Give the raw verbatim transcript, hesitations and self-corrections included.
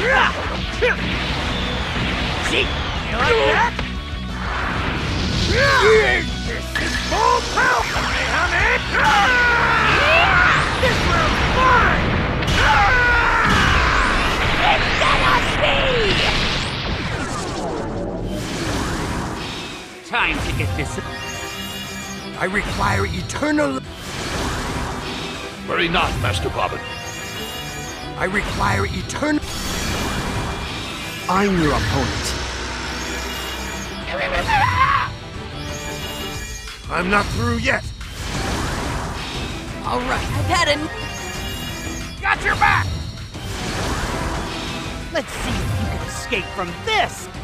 See? You like that? This is full power, Kamehameha! This room's mine! It cannot be! Time to get this. I require eternal. Worry not, Master Bobbin. I require eternal. I'm your opponent. I'm not through yet. All right, I've had an. Got your back. Let's see if you can escape from this.